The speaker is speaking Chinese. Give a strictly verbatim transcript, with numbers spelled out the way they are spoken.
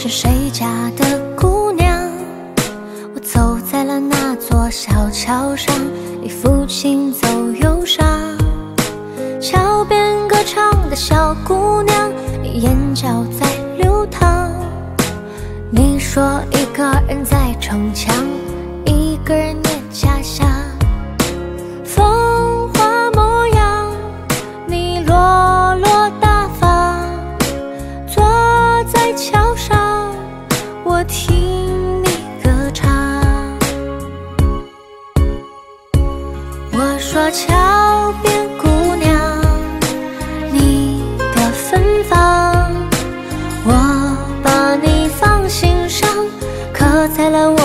谁家的姑娘？我走在了那座小桥上，你抚琴奏忧伤。桥边歌唱的小姑娘，你眼角在流淌。你说一个人在逞强，一个人念家乡。风华模样，你落落大方，坐在桥上，我听你歌唱。我说桥边姑娘，你的芬芳，我把你放心上，刻在了我